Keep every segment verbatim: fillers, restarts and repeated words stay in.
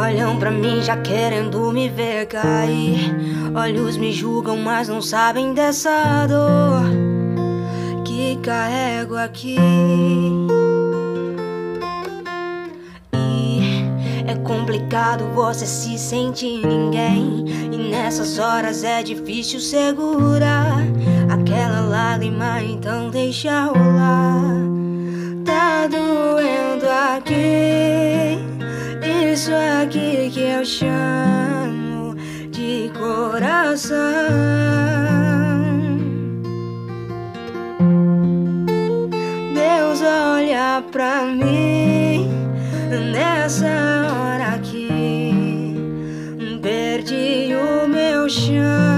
Olham pra mim já querendo me ver cair. Olhos me julgam, mas não sabem dessa dor que carrego aqui. E é complicado você se sentir ninguém, e nessas horas é difícil segurar aquela lágrima, então deixa rolar. Tá doendo aqui, isso aqui que eu chamo de coração. Deus olha pra mim nessa hora aqui, perdi o meu chão.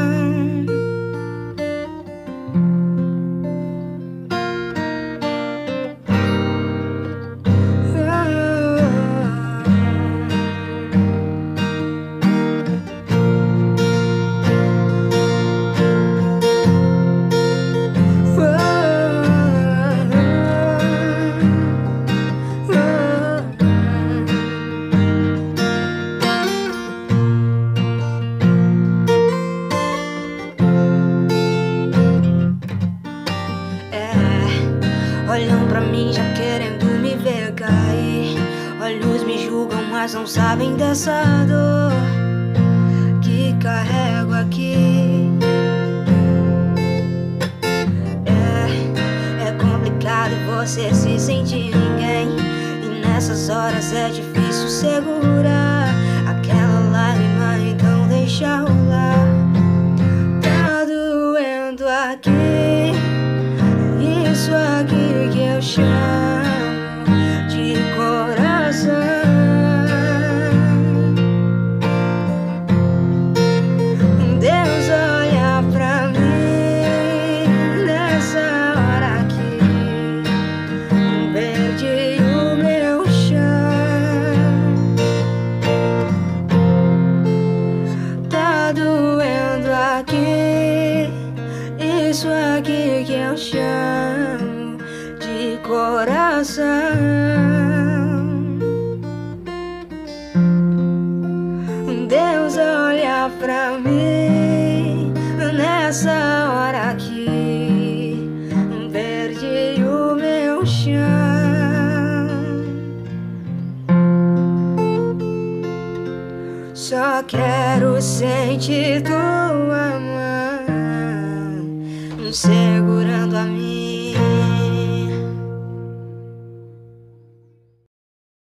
Olham pra mim já querendo me ver cair. Olhos me julgam, mas não sabem dessa dor que carrego aqui. É, é complicado você se sentir ninguém, e nessas horas é difícil segurar aquela lágrima, então deixa rolar. Tá doendo aqui, isso aqui que eu chamo de coração. Deus olha pra mim nessa hora aqui, perdi o meu chão. Tá doendo aqui, isso aqui que eu chamo de coração. Deus olha pra mim nessa hora aqui, perdi o meu chão. Só quero sentir tua mão segurando a minha.